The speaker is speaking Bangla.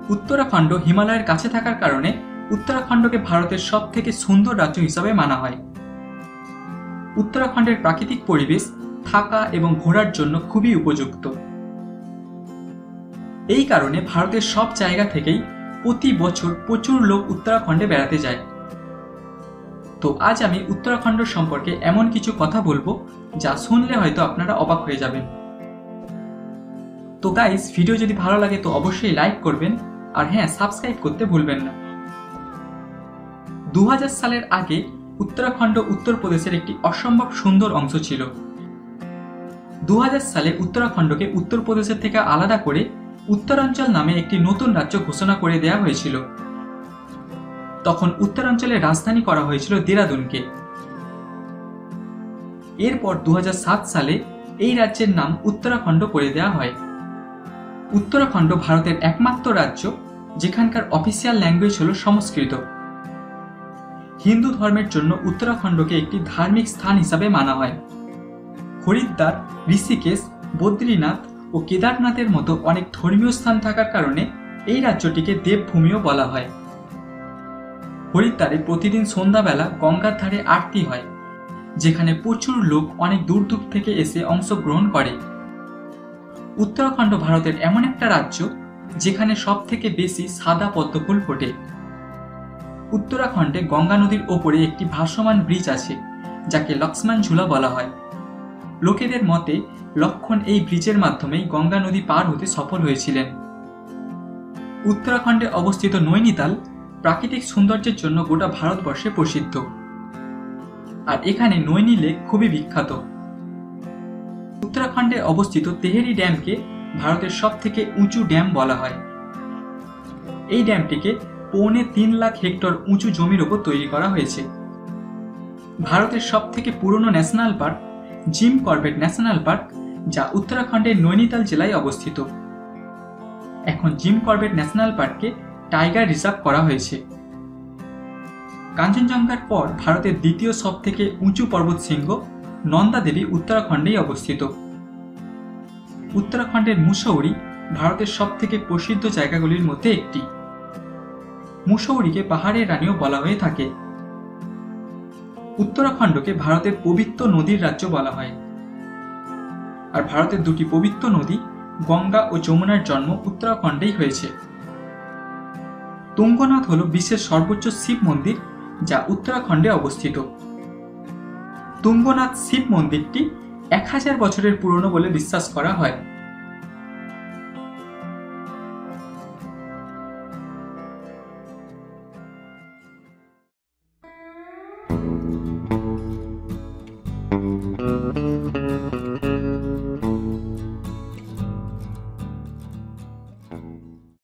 উত্তরাখণ্ড হিমালয়ের কাছে থাকার কারণে উত্তরাখণ্ডকে ভারতের সবথেকে সুন্দর রাজ্য হিসাবে মানা হয়। উত্তরাখণ্ডের প্রাকৃতিক পরিবেশ থাকা এবং ঘোরার জন্য খুবই উপযুক্ত। এই কারণে ভারতের সব জায়গা থেকেই প্রতি বছর প্রচুর লোক উত্তরাখণ্ডে বেড়াতে যায়। তো আজ আমি উত্তরাখণ্ড সম্পর্কে এমন কিছু কথা বলবো যা শুনলে হয়তো আপনারা অবাক হয়ে যাবেন। তো গাইস, ভিডিও যদি ভালো লাগে তো অবশ্যই লাইক করবেন, আর হ্যাঁ, সাবস্ক্রাইব করতে ভুলবেন না। 2000 সালের আগে উত্তরাখণ্ড উত্তরপ্রদেশের একটি অসম্ভব সুন্দর অংশ ছিল। 2000 সালে উত্তরাখণ্ডকে উত্তরপ্রদেশের থেকে আলাদা করে উত্তরাঞ্চল নামে একটি নতুন রাজ্য ঘোষণা করে দেওয়া হয়েছিল। তখন উত্তরাঞ্চলের রাজধানী করা হয়েছিল দেরাদুনকে। এরপর 2007 সালে এই রাজ্যের নাম উত্তরাখণ্ড করে দেওয়া হয়। উত্তরাখণ্ড ভারতের একমাত্র রাজ্য যেখানকার অফিসিয়াল ল্যাঙ্গুয়েজ হল সংস্কৃত। হিন্দু ধর্মের জন্য উত্তরাখণ্ডকে একটি ধার্মিক স্থান হিসাবে মানা হয়। হরিদ্বার, ঋষিকেশ, বদ্রীনাথ ও কেদারনাথের মতো অনেক ধর্মীয় স্থান থাকার কারণে এই রাজ্যটিকে দেবভূমিও বলা হয়। হরিদ্বারে প্রতিদিন সন্ধ্যাবেলা গঙ্গার ধারে আরতি হয়, যেখানে প্রচুর লোক অনেক দূর দূর থেকে এসে অংশগ্রহণ করে। উত্তরাখণ্ড ভারতের এমন একটা রাজ্য যেখানে সব থেকে বেশি সাদা পদ্মফুল ফোটে। উত্তরাখণ্ডে গঙ্গা নদীর ওপরে একটি ভাসমান ব্রিজ আছে, যাকে লক্ষ্মণ ঝুলা বলা হয়। লোকেদের মতে লক্ষণ এই ব্রিজের মাধ্যমেই গঙ্গা নদী পার হতে সফল হয়েছিলেন। উত্তরাখণ্ডে অবস্থিত নৈনিতাল প্রাকৃতিক সৌন্দর্যের জন্য গোটা ভারতবর্ষে প্রসিদ্ধ, আর এখানে নৈনি লেক খুবই বিখ্যাত। উত্তরাখণ্ডে অবস্থিত তেহেরি ড্যামকে ভারতের সব থেকে উঁচু ড্যাম বলা হয়। এই ড্যামটিকে 3.25 লাখ হেক্টর উঁচু জমির ওপর তৈরি করা হয়েছে। ভারতের সব থেকে পুরনো national park Jim Corbett national park, যা উত্তরাখণ্ডের নৈনিতাল জেলায় অবস্থিত। এখন জিম করবেট ন্যাশনাল পার্ককে টাইগার রিজার্ভ করা হয়েছে। কাঞ্চনজঙ্ঘার পর ভারতের দ্বিতীয় সব থেকে উঁচু পর্বত শৃঙ্গ নন্দা দেবী উত্তরাখণ্ডেই অবস্থিত। উত্তরাখণ্ডের মুসৌরি ভারতের সব থেকে প্রসিদ্ধ জায়গাগুলির মধ্যে একটি। মুসৌরিকে পাহাড়ের রানীও বলা হয়ে থাকে। উত্তরাখণ্ডকে ভারতের পবিত্র নদীর রাজ্য বলা হয়, আর ভারতের দুটি পবিত্র নদী গঙ্গা ও যমুনার জন্ম উত্তরাখণ্ডেই হয়েছে। তুঙ্গনাথ হল বিশ্বের সর্বোচ্চ শিব মন্দির, যা উত্তরাখণ্ডে অবস্থিত। তুঙ্গনাথ শিব মন্দিরটি 1000 বছরের পুরনো বলে বিশ্বাস করা হয়।